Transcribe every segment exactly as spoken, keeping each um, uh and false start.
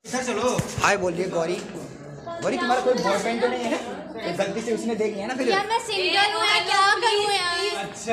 चलो हाय बोलिए गौरी। गौरी तुम्हारा कोई बॉयफ्रेंड तो नहीं है? तो गलती से उसने देख लिया ना फिर। यार मैं सिंगल हूँ, मैं क्या करूँ यार। अच्छा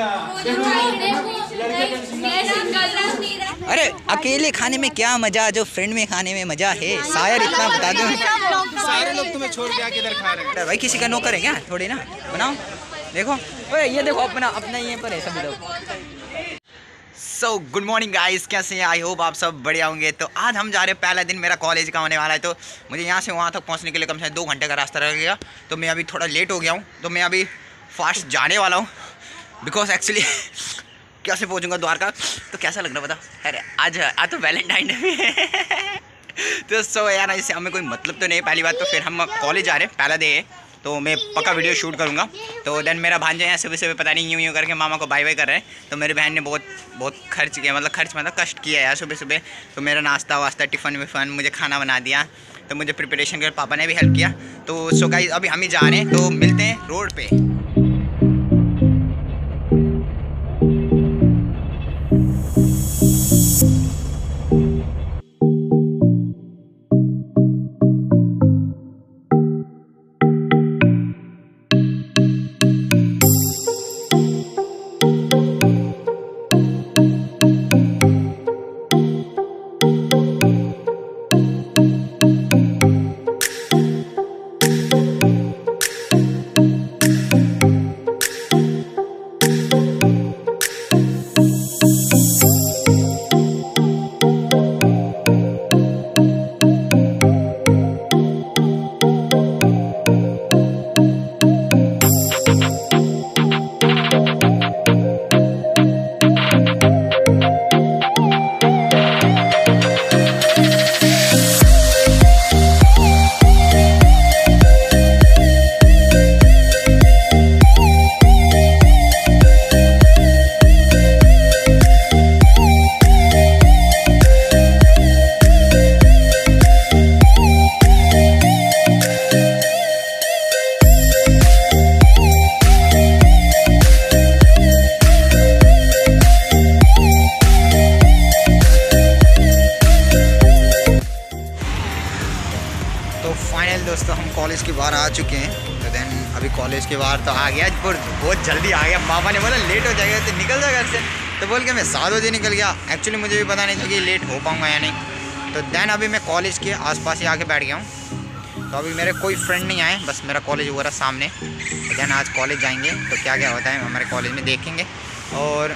अरे अकेले खाने में क्या मजा जो फ्रेंड में खाने में मजा है, शायर इतना बता दो। सारे लोग तुम्हें छोड़ के आके इधर खा रहे हैं। भाई किसी का नौकर है क्या? थोड़ी ना बनाओ। देखो ओए ये देखो अपना अपना ये पर है सभी लोग। सो गुड मॉर्निंग गाइस, कैसे हैं? आई होप आप सब बढ़िया होंगे। तो आज हम जा रहे हैं, पहला दिन मेरा कॉलेज का होने वाला है। तो मुझे यहाँ से वहाँ तक पहुँचने के लिए कम से कम दो घंटे का रास्ता रह गया। तो मैं अभी थोड़ा लेट हो गया हूँ, तो मैं अभी फास्ट जाने वाला हूँ बिकॉज एक्चुअली कैसे पहुँचूँगा द्वारका। तो कैसा लग रहा बता? अरे आज आज तो वैलेंटाइन डे है। तो सो यार इससे हमें कोई मतलब तो नहीं। पहली बात तो फिर हम कॉलेज जा रहे हैं, पहला डे है, तो मैं पक्का वीडियो शूट करूँगा। तो देन मेरा भांजा यहाँ सुबह सुबह पता नहीं यूँ यूँ करके मामा को बाय बाय कर रहे हैं। तो मेरी बहन ने बहुत बहुत खर्च किया, मतलब खर्च मतलब कष्ट किया यार सुबह सुबह। तो मेरा नाश्ता वास्ता टिफ़न विफ़न मुझे खाना बना दिया, तो मुझे प्रिपरेशन कर पापा ने भी हेल्प किया। तो सो गाइस अभी हम ही जा रहे हैं, तो मिलते हैं रोड पर। दोस्तों हम कॉलेज के बाहर आ चुके हैं। तो देन अभी कॉलेज के बाहर तो आ गया, पर बहुत जल्दी आ गया। पापा ने बोला लेट हो जाएगा तो निकल जा घर से, तो बोल के मैं सात बजे निकल गया। एक्चुअली मुझे भी पता नहीं था कि लेट हो पाऊँगा या नहीं। तो देन अभी मैं कॉलेज के आसपास ही आके बैठ गया हूँ। तो अभी मेरे कोई फ्रेंड नहीं आए, बस मेरा कॉलेज वगैरह सामने। तो देन आज कॉलेज जाएंगे, तो क्या क्या होता है हमारे कॉलेज में देखेंगे और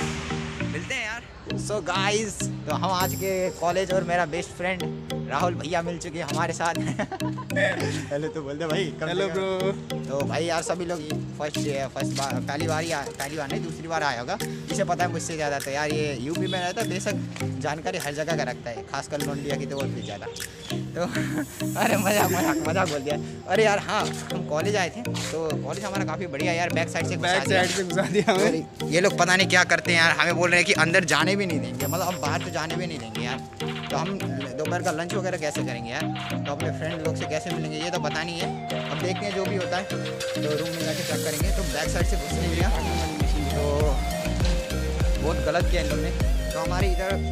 मिलते हैं यार। सो so गाइस तो हम आज के कॉलेज और मेरा बेस्ट फ्रेंड राहुल भैया मिल चुके हैं हमारे साथ। हेलो तो बोलते भाई। Hello bro. तो भाई यार सभी लोग फर्स्ट फर्स्ट बार पहली बार ही पहली बार नहीं दूसरी बार आया होगा, इसे पता है मुझसे ज़्यादा। तो यार ये यूपी में रहता है, बेशक जानकारी हर जगह का रखता है, खासकर लोंडिया की तो बहुत भी ज़्यादा। तो अरे मजाक मजाक मजाक बोल दिया। अरे यार हाँ हम कॉलेज आए थे, तो कॉलेज हमारा काफ़ी बढ़िया यार, बैक साइड से बैक साइड से घुसा दिया हमें। ये लोग पता नहीं क्या करते हैं यार, हमें बोल रहे हैं कि अंदर जाने भी नहीं देंगे, मतलब अब बाहर तो जाने भी नहीं देंगे यार। तो हम दोपहर का लंच वगैरह कैसे करेंगे यार? तो अपने फ्रेंड लोग से कैसे मिलेंगे ये तो पता नहीं है। अब देखते हैं जो भी होता है, तो रूम में जाके चेक करेंगे। तो बैक साइड से घुस नहीं दिया, तो बहुत गलत किया इन लोग ने। तो हमारे इधर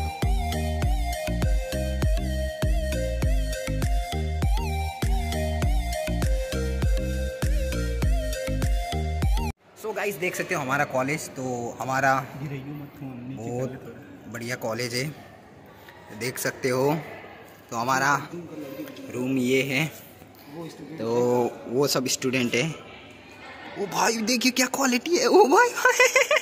सो गाइस देख सकते हो हमारा कॉलेज। तो हमारा बहुत बढ़िया कॉलेज है, देख सकते हो। तो हमारा रूम ये है, तो वो सब स्टूडेंट है। ओ भाई देखिए क्या क्वालिटी है, ओ भाई, भाई।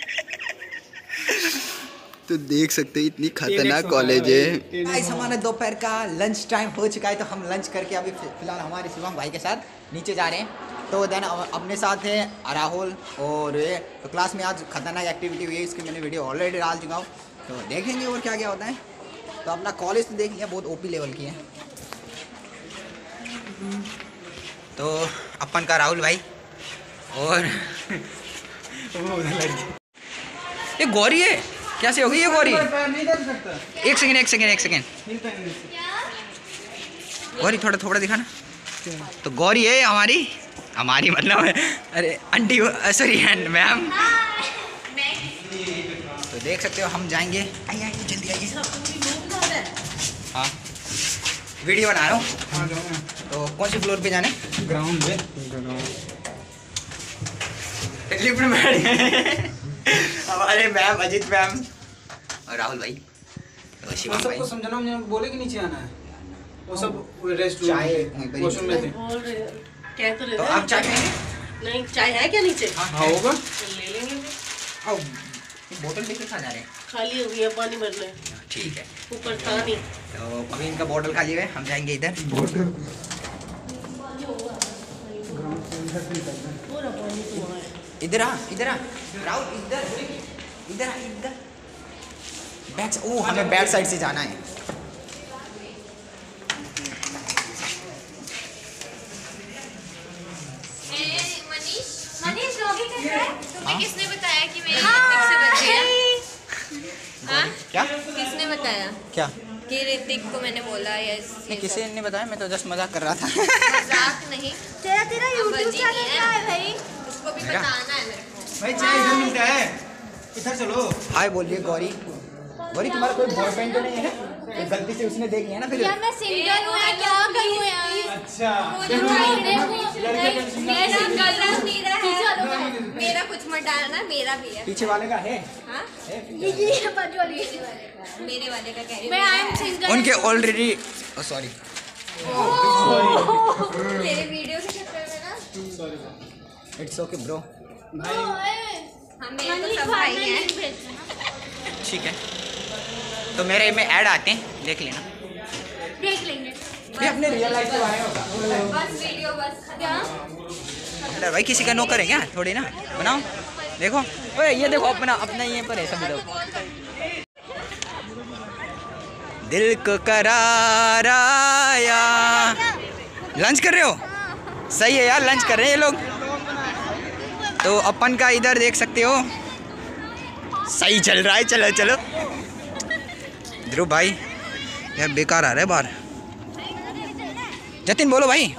तो देख सकते हैं इतनी खतरनाक कॉलेज है। गाइस हमारा दोपहर का लंच टाइम हो चुका है, तो हम लंच करके अभी फिलहाल हमारे शिवम भाई के साथ नीचे जा रहे हैं। तो देन अपने साथ है राहुल और ये। तो क्लास में आज खतरनाक एक्टिविटी हुई है, इसकी मैंने वीडियो ऑलरेडी डाल चुका हूँ, तो देखेंगे और क्या क्या होता है। तो अपना कॉलेज तो देख लिया, बहुत ओपी लेवल की है। तो अपन का राहुल भाई और ये गौरी है, कैसे हो गई ये गौरी? एक सेकेंड एक सेकेंड एक सेकेंड गौरी थोड़ा थोड़ा दिखाना। तो गौरी है हमारी हमारी मतलब अरे आंटी सॉरी मैम। तो देख सकते हो हम जाएंगे, आइए आइए जल्दी आइए। हाँ वीडियो बना रहा हूँ। तो कौन सी फ्लोर पे जाने? ग्राउंड पे। लिफ्ट में बैठ गए हमारे मैम, अजित मैम और राहुल भाई, तो शिवम भाई। सबको समझाना, मुझे बोले कि नीचे आना है। वो सब रेस्ट रूम चाय में, वॉशरूम में थे। बोल रहे हो। क्या तो तो आप चाय पिएंगे? नहीं, चाय है क्या नीचे? हाँ हाँ होगा। ले लेंगे फिर। आओ, ये बोतल लेके खा जा रहे हैं। खाली हो गया, पानी भरना है, ठीक है, ऊपर था नहीं। तो अभी इनका बोतल खाली है, हम जाएंगे इधर। पूरा पानी तो वहाँ है। इधर आ, इधर आ राहुल, इधर इधर आ, इधर बैक। ओ, हमें बैक साइड से जाना है। मनीष मनीष ब्लॉगिंग कर रहा है? तुम्हें हाँ? किसने बताया कि मेरे ऋतिक से बच्चे हैं? हाँ? क्या किसने बताया क्या? कि ऋतिक को मैंने बोला? यस, नहीं, किसी ने बताया, मैं तो जस्ट मजाक कर रहा था। मजाक नहीं। तेरा तेरा यूट्यूब चैनल क्या है भाई? उसको भी मेरा? बताना है मेरे को। भाई चाय इधर मिलता है, इधर चलो। हाय बोलिए गौरी। गौरी, तुम्हारा कोई बॉयफ्रेंड तो नहीं है ना? गलती से उसने देख लिया ना फिर। यार मैं सिंगल हूँ, मैं क्या करूँ यार? अच्छा। मैं सिंगल हूँ, मेरा है। मेरा कुछ मत डालना, मेरा भी है। पीछे वाले का है। हाँ? ये ये बाजू वाली। मेरे वाले का कह रही हूँ। मैं आई एम सिंगल। उनके ऑलरेडी, सॉरी, मेरे वीडियो के चक्कर में ना। It's okay bro. हम मेरे तो सब भाई हैं। ठीक है, तो मेरे में ऐड आते हैं, देख लेना। देख लेंगे। ये अपने रियल लाइफ के बारे में बता। बस वीडियो बस क्या? अरे भाई, किसी का नौकर है क्या? थोड़ी ना बनाओ। देखो, ओए ये देखो, अपना अपना ये पर है सभी लोग। दिल को करार आया। लंच कर रहे हो? सही है यार, लंच कर रहे हैं ये लोग। तो अपन का इधर देख सकते हो, सही चल रहा है। चलो चलो ध्रुव भाई, यार बेकार आ रहा है बाहर। जतिन बोलो भाई।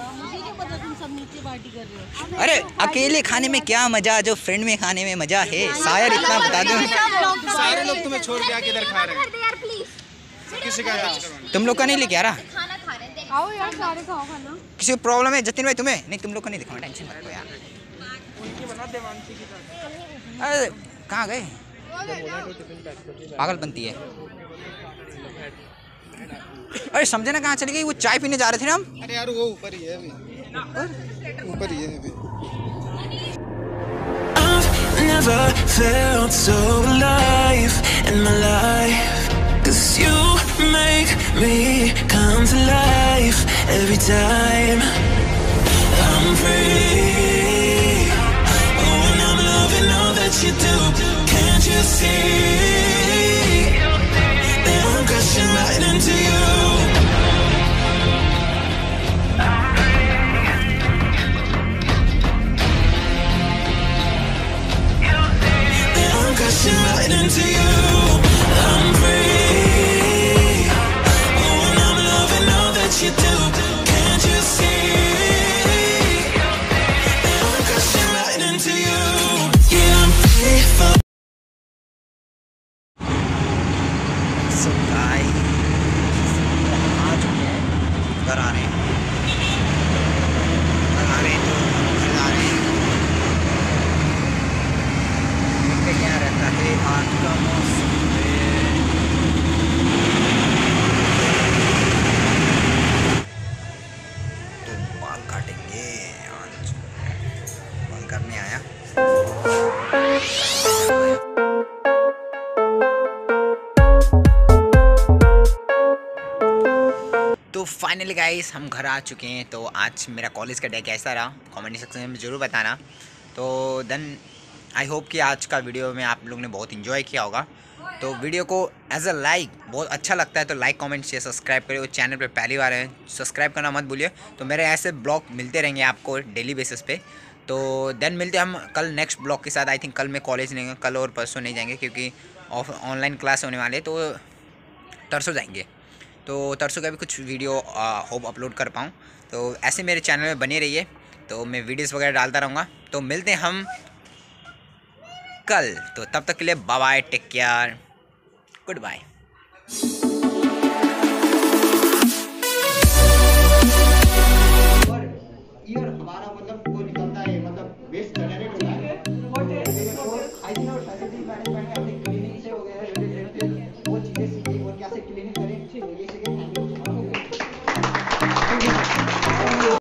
अरे अकेले खाने में क्या मजा, जो फ्रेंड में खाने में मजा है। शायर इतना बता दो। सारे लोग तुम्हें छोड़ के आके इधर खा रहे हैं। किसी का इलाज करवाना। तुम लोग का नहीं लेके आ रहा? खाना खा रहे हैं। आओ यार, सारे खाओ खाना। किसी को प्रॉब्लम है जतिन भाई तुम्हें? नहीं, तुम लोग का नहीं दिखाऊंगा, टेंशन मत लो यार। अरे कहाँ गए? पागलपंती है। अरे समझे ना, कहाँ चली गई? वो चाय पीने जा रहे थे ना हम। अरे यार वो ऊपर ही है अभी, ऊपर ही है अभी। I've never felt so alive in my life, 'cause you make me come to life every time I'm free. Oh, and I'm loving all that you do. Can't you see that I'm crashing right into you? Crashing right into you. I'm free. Oh, and I'm loving all that you do. Can't you see that I'm crashing right into you? Yeah, I'm free for. So guys, आ चुके हैं, घर आ रहे हैं, घर आ रहे हैं, तो घर आ रहे हैं। क्या रहता है आज का मौसम में? तो बाल काटेंगे आज, बाल काटने आया। तो फाइनली गाइस हम घर आ चुके हैं। तो आज मेरा कॉलेज का डे कैसा रहा कमेंट सेक्शन में ज़रूर बताना। तो देन आई होप कि आज का वीडियो में आप लोग ने बहुत इन्जॉय किया होगा। तो वीडियो को एज अ लाइक बहुत अच्छा लगता है तो लाइक कमेंट शेयर सब्सक्राइब करिए। चैनल पे पहली बार है सब्सक्राइब करना मत भूलिए। तो मेरे ऐसे ब्लॉग मिलते रहेंगे आपको डेली बेसिस पे। तो देन मिलते हम कल नेक्स्ट ब्लॉग के साथ। आई थिंक कल मैं कॉलेज नहीं, कल और परसों नहीं जाएंगे क्योंकि ऑफ ऑनलाइन क्लास होने वाले, तो तरसों जाएंगे। तो तरसों का भी कुछ वीडियो होप अपलोड कर पाऊँ। तो ऐसे मेरे चैनल में बने रहिए, तो मैं वीडियोस वगैरह डालता रहूँगा। तो मिलते हैं हम कल, तो तब तक के लिए bye bye, take care, good bye.